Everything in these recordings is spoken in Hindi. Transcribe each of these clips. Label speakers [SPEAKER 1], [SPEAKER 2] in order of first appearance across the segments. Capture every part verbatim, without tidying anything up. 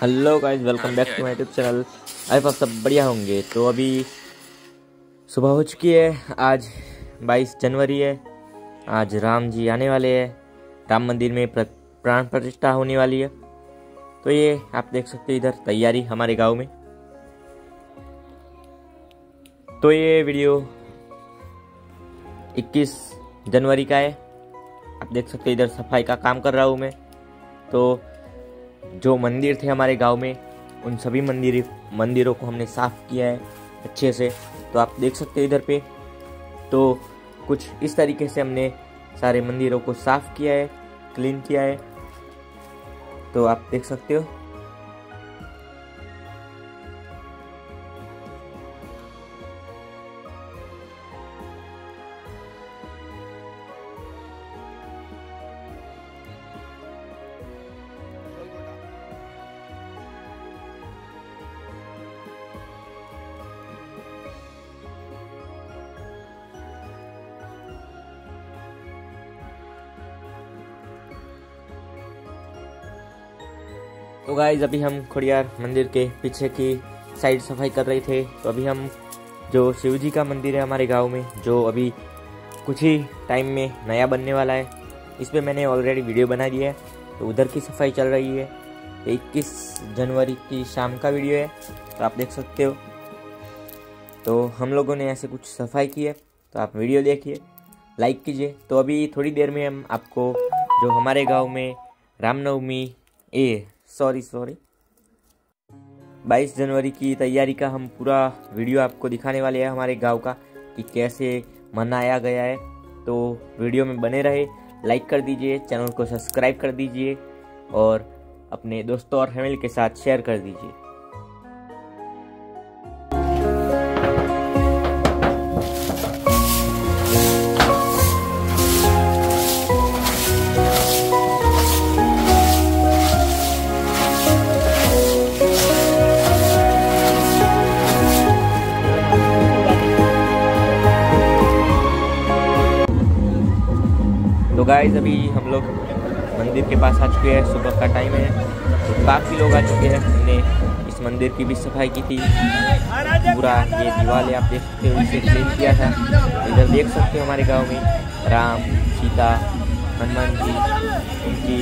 [SPEAKER 1] Hello guys, welcome back to my YouTube channel. I आप सब बढ़िया होंगे। तो अभी सुबह हो चुकी है, आज बाईस जनवरी है। आज राम जी आने वाले हैं, राम मंदिर में प्र- प्राण प्रतिष्ठा होने वाली है। तो ये आप देख सकते हैं इधर तैयारी हमारे गांव में। तो ये वीडियो इक्कीस जनवरी का है। आप देख सकते हैं इधर सफाई का काम कर रहा हूँ मैं। तो जो मंदिर थे हमारे गांव में, उन सभी मंदिर मंदिरों को हमने साफ किया है अच्छे से। तो आप देख सकते हैं इधर पे। तो कुछ इस तरीके से हमने सारे मंदिरों को साफ किया है, क्लीन किया है। तो आप देख सकते हो। तो गाइज अभी हम खोड़ियार मंदिर के पीछे की साइड सफाई कर रहे थे। तो अभी हम जो शिव जी का मंदिर है हमारे गांव में, जो अभी कुछ ही टाइम में नया बनने वाला है, इस पे मैंने ऑलरेडी वीडियो बना दिया है। तो उधर की सफाई चल रही है। इक्कीस जनवरी की शाम का वीडियो है, तो आप देख सकते हो। तो हम लोगों ने ऐसे कुछ सफाई की है, तो आप वीडियो देखिए, लाइक कीजिए। तो अभी थोड़ी देर में हम आपको जो हमारे गाँव में रामनवमी ए सॉरी सॉरी बाईस जनवरी की तैयारी का हम पूरा वीडियो आपको दिखाने वाले हैं हमारे गांव का, कि कैसे मनाया गया है। तो वीडियो में बने रहे, लाइक कर दीजिए, चैनल को सब्सक्राइब कर दीजिए और अपने दोस्तों और फैमिली के साथ शेयर कर दीजिए। तो गाइस अभी हम लोग मंदिर के पास आ चुके हैं, सुबह का टाइम है। तो काफ़ी लोग आ चुके हैं। हमने इस मंदिर की भी सफाई की थी, पूरा ये दीवार आप देख सकते हो, इसे क्लीन किया था। इधर देख सकते हो हमारे गांव में राम, सीता, हनुमान जी, उनकी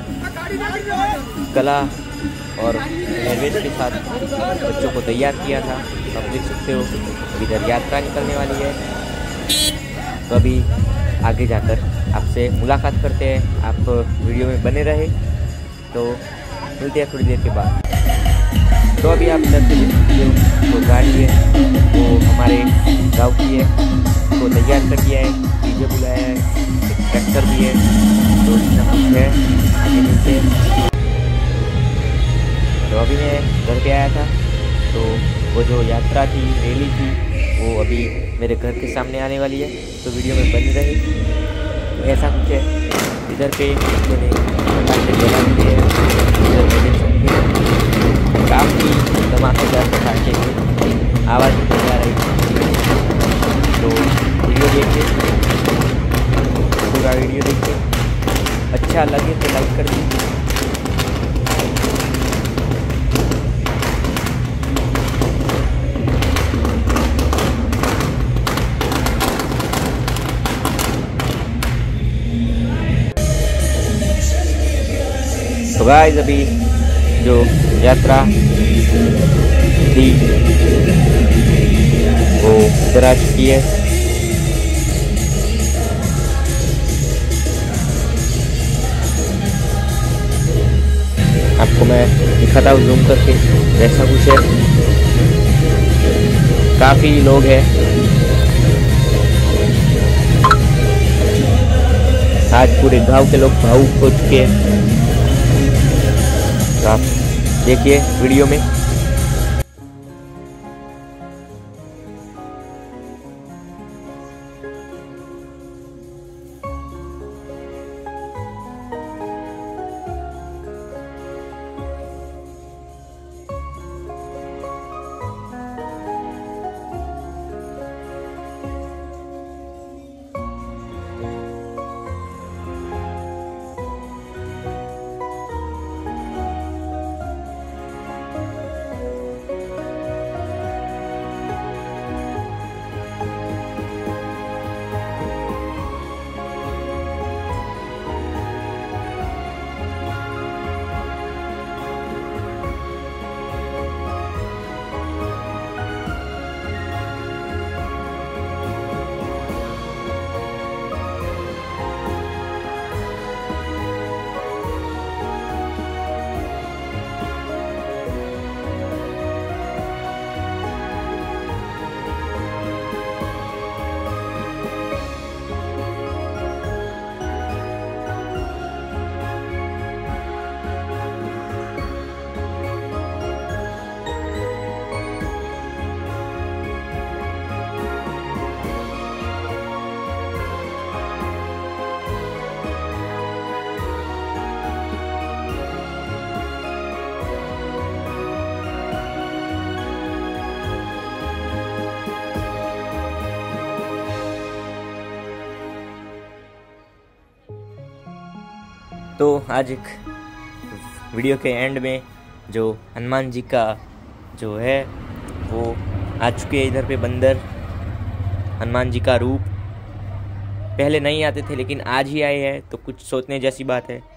[SPEAKER 1] कला और नैवेद्य के साथ बच्चों को तैयार किया था। आप देख सकते हो। इधर यात्रा निकलने वाली है। तो अभी आगे जाकर आपसे मुलाकात करते हैं। आप वीडियो में बने रहे। तो मिलते हैं थोड़ी देर के बाद। तो अभी आप इधर से जो गाड़ी है वो हमारे गांव की है, तो तैयार कर दिया है, डीजे बुलाया है, एक ट्रैक्टर भी है। तो इतना कुछ है, आगे मिलते हैं। तो अभी मैं घर पे आया था, तो वो जो यात्रा थी, रैली थी, वो अभी मेरे घर के सामने आने वाली है। तो वीडियो में बनी रहे। तो ऐसा कुछ है। इधर पे मैंने पटाखे जला दिए हैं। इधर में देख सकते हैं काफ़ी धमाकेदार पटाखे की आवाज़ निकल जा रही है। तो वीडियो देखिए, पूरा वीडियो देखिए। अच्छा लगे तो लाइक कर दीजिए। तो गाइस अभी जो यात्रा थी वो इधर आ चुकी है। आपको मैं दिखाता हूँ जूम करके, वैसा कुछ है। काफी लोग हैं। आज पूरे गांव के लोग भावुक हो चुके हैं। आप देखिए वीडियो में। तो आज एक वीडियो के एंड में जो हनुमान जी का जो है वो आ चुके हैं इधर पे बंदर। हनुमान जी का रूप पहले नहीं आते थे लेकिन आज ही आए हैं, तो कुछ सोचने जैसी बात है।